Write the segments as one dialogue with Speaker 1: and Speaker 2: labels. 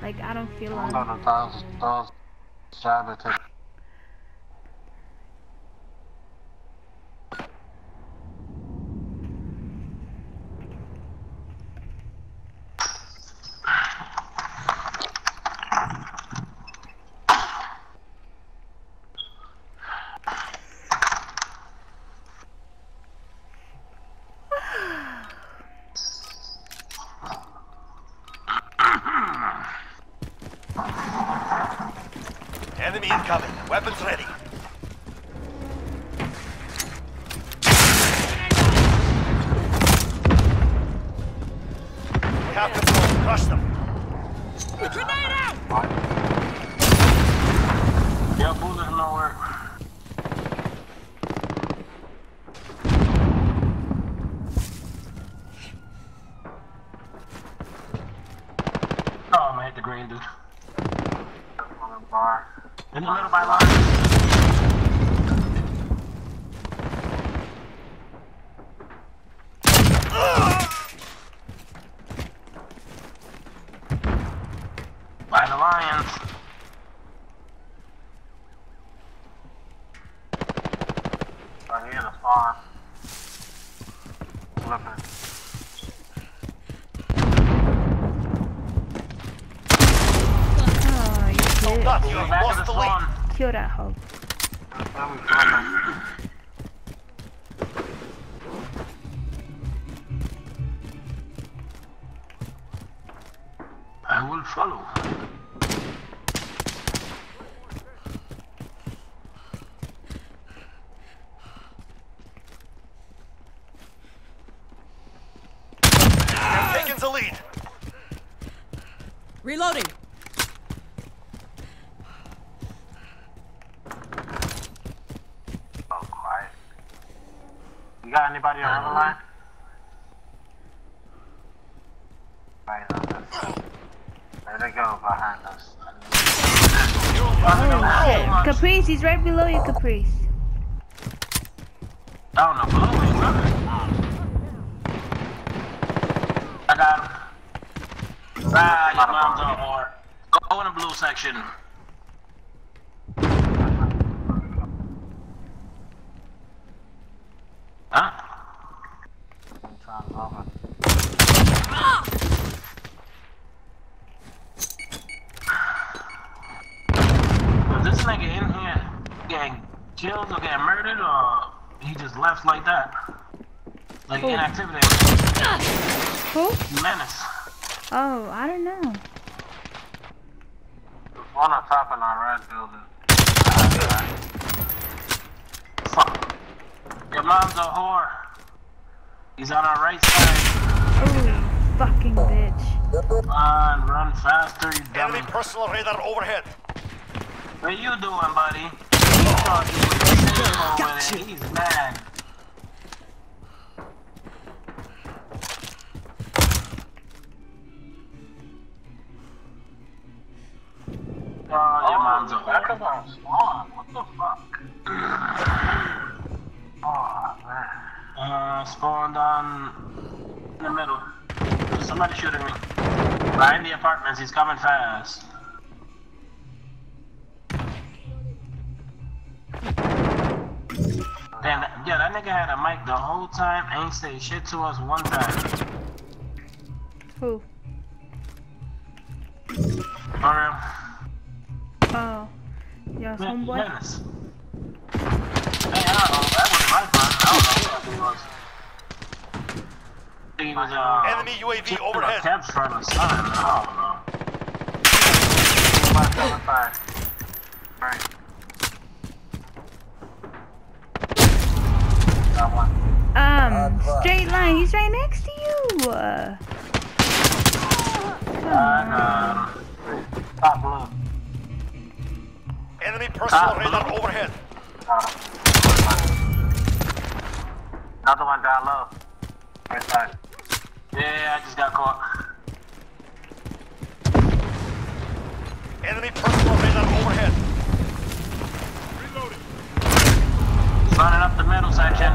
Speaker 1: Like, I don't feel like...
Speaker 2: Enemy incoming. Weapons ready. We have to crush them.
Speaker 3: Grenade out!
Speaker 4: Yeah, bullet nowhere. Oh, I'm gonna hit the green dude. Bar. In the middle by line. By the Lions. Right here, the spawn. Flipping.
Speaker 2: Not you have lost the lead.
Speaker 1: Kill that hoe.
Speaker 4: I will follow.
Speaker 2: You've taken the lead.
Speaker 3: Reloading.
Speaker 4: You got anybody on the line? Right on us. There they go behind us.
Speaker 1: Oh shit. Caprice, he's right below you, Caprice.
Speaker 4: Oh no, below me, brother. I got him. Ah, your mom's on board. Go in the blue section. Huh? I'm trying to love it. Was this nigga in here getting killed or getting murdered, or he just left like that? Like inactivity?
Speaker 1: Who?
Speaker 4: Menace.
Speaker 1: Oh, I don't know.
Speaker 4: There's one on top in our red building. Fuck. Your mom's a whore. He's on our right side.
Speaker 1: Oh, fucking bitch.
Speaker 4: Come on, run faster, you dummy.
Speaker 2: Enemy personal radar overhead.
Speaker 4: What you doing, buddy? He thought he was with it. He's mad. Oh, your mom's a whore. What the fuck? Oh, man. Spawned on in the middle. Somebody shooting me. Behind the apartments, he's coming fast. Damn, yeah, that nigga had a mic the whole time, ain't say shit to us one time.
Speaker 1: Who?
Speaker 4: For real.
Speaker 1: Oh. Yeah, homeboy.
Speaker 4: Menace. Hey, I don't know, that wasn't my friend. I don't know who he was. He was,
Speaker 2: Enemy UAV overhead.
Speaker 4: Kept trying to son. I don't know. Right. Got one.
Speaker 1: Straight line, he's right next to you.
Speaker 4: Top blue.
Speaker 2: Enemy personal radar overhead.
Speaker 4: Another one down low. Right side. Yeah, I just got caught.
Speaker 2: Enemy personal radar overhead.
Speaker 3: Reloading.
Speaker 4: Running up the middle section.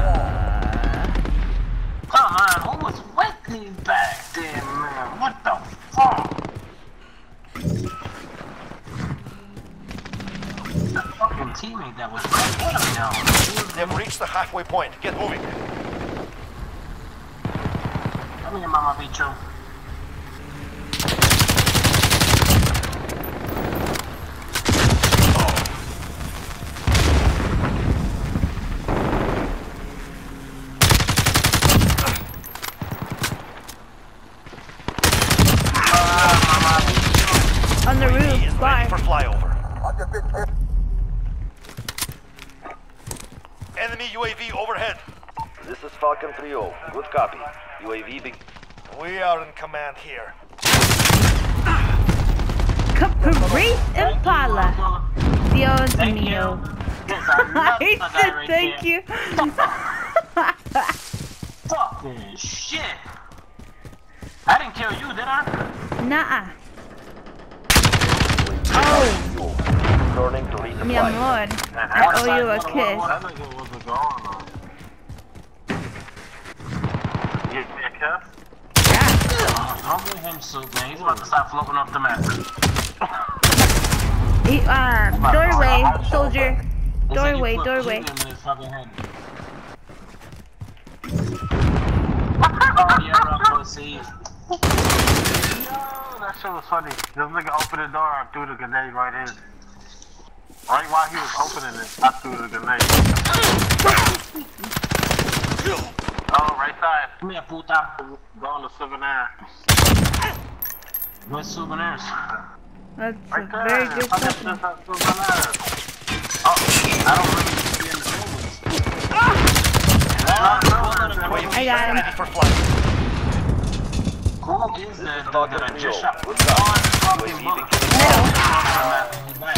Speaker 4: Come on, who was with me back there, man? What the fuck? teammate that was right ahead of me now.
Speaker 2: They've reached the halfway point. Get moving.
Speaker 4: Come here, Mama Bicho.
Speaker 1: On the
Speaker 2: UAV is
Speaker 1: roof,
Speaker 2: ready
Speaker 1: fly.
Speaker 2: for flyover. Enemy UAV overhead.
Speaker 5: This is Falcon 3-0. Good copy. UAV big.
Speaker 2: We are in command here.
Speaker 1: Caprice Impala. Dios
Speaker 4: Thank
Speaker 1: mío.
Speaker 4: you. Yes, I
Speaker 1: I
Speaker 4: love
Speaker 1: said
Speaker 4: right
Speaker 1: thank
Speaker 4: there.
Speaker 1: you.
Speaker 4: Fucking shit. I didn't kill you, did I?
Speaker 1: Nah. Oh,
Speaker 5: Turning to resupply.
Speaker 1: mi amor. I owe you a kiss.
Speaker 6: That nigga wasn't going on. You give me a kiss?
Speaker 1: Yeah.
Speaker 4: Don't give him soup, man. He's about to start floating off the map.
Speaker 1: Doorway, soldier.
Speaker 4: They said
Speaker 1: Doorway,
Speaker 4: you put
Speaker 1: doorway.
Speaker 4: helium in his fucking head. Oh, you're a pussy.
Speaker 6: Yo, that shit was funny. This nigga opened the door, I threw the grenade right in. Right while he was opening it, I threw the grenade. Oh, right side.
Speaker 4: Come here, puta.
Speaker 6: Going to souvenir.
Speaker 4: Where's souvenirs?
Speaker 1: That's a
Speaker 6: Right there.
Speaker 1: very good
Speaker 6: I just
Speaker 1: question.
Speaker 6: said souvenir.
Speaker 4: Oh, I don't really need to be in the movies.
Speaker 2: UAV
Speaker 1: I got him.
Speaker 2: is ready for flight.
Speaker 4: Who is that dog that I just shot?
Speaker 5: Good copy.
Speaker 4: Oh, it's fucking
Speaker 5: UAV
Speaker 4: bullet.
Speaker 5: big.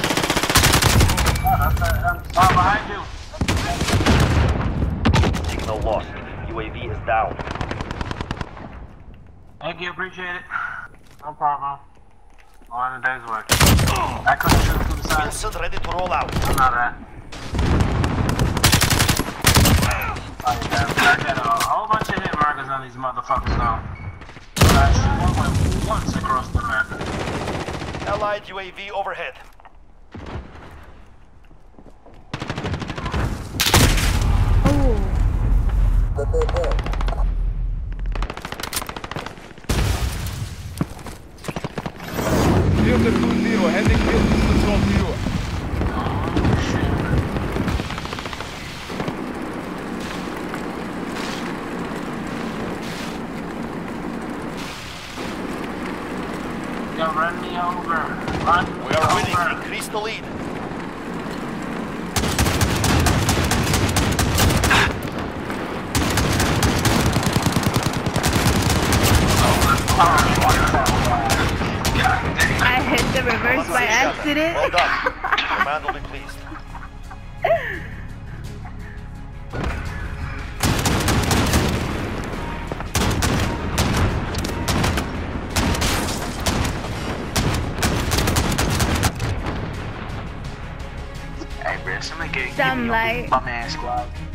Speaker 4: Oh, behind you.
Speaker 5: Signal lost. UAV is down.
Speaker 4: Thank you, appreciate it.
Speaker 6: No problem. All in the day's work.
Speaker 4: I couldn't shoot through the side.
Speaker 2: Wilson ready to roll out.
Speaker 6: I'm not that.
Speaker 4: I got a whole bunch of hit markers on these motherfuckers now. But I shoot one once across the map.
Speaker 2: Allied UAV overhead.
Speaker 1: Oh,
Speaker 7: Field to 2-0, heading field to control 0.
Speaker 4: Yo, run me over. Run me
Speaker 2: We are winning.
Speaker 4: over.
Speaker 2: Increase the lead.
Speaker 1: I hit the reverse by accident.
Speaker 2: Well done. Command will be pleased.
Speaker 8: Hey, bro, somebody give
Speaker 1: Some
Speaker 8: me
Speaker 1: light.
Speaker 8: a bum ass squad.